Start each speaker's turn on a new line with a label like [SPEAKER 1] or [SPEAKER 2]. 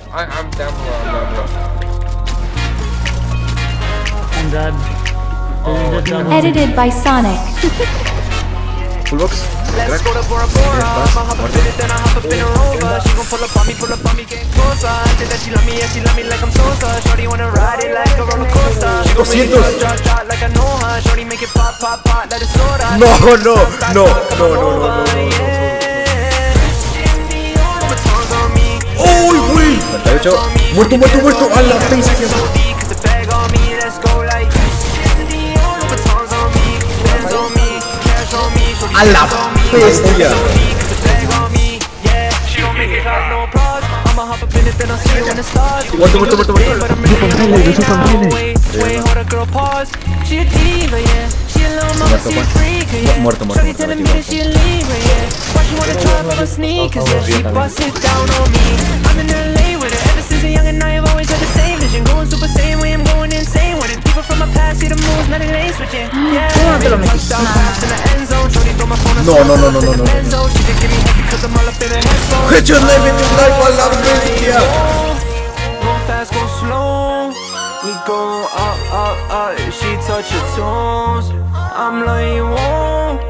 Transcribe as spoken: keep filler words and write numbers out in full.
[SPEAKER 1] I, I'm down below, I'm down below.
[SPEAKER 2] I'm dead.
[SPEAKER 1] Oh,
[SPEAKER 3] edited by Sonic.
[SPEAKER 1] Full box.
[SPEAKER 4] Let's go to Bora Bora. I'ma hop up in it, then I hop up in her rover. She gon' pull up on me, pull up on me, get closer. Say that she love me, yeah, she love me like I'm Sosa. Shorty wanna ride it like a roller coaster. She gon' make it drop, drop, drop like I know her. Shorty make it pop, pop, pop, let it soda.
[SPEAKER 1] No, no, no, no, no, no, no, no. ¡Uy, güey! De hecho, muerto, muerto, muerto. A la bestia. A la bestia. Muerto, muerto, muerto, muerto. Muerto, muerto, muerto. No, no, no, no, no, no. Headshot le metió un snipe a la bestia.
[SPEAKER 4] We go up, up, up, she touch your toes. I'm like, you won't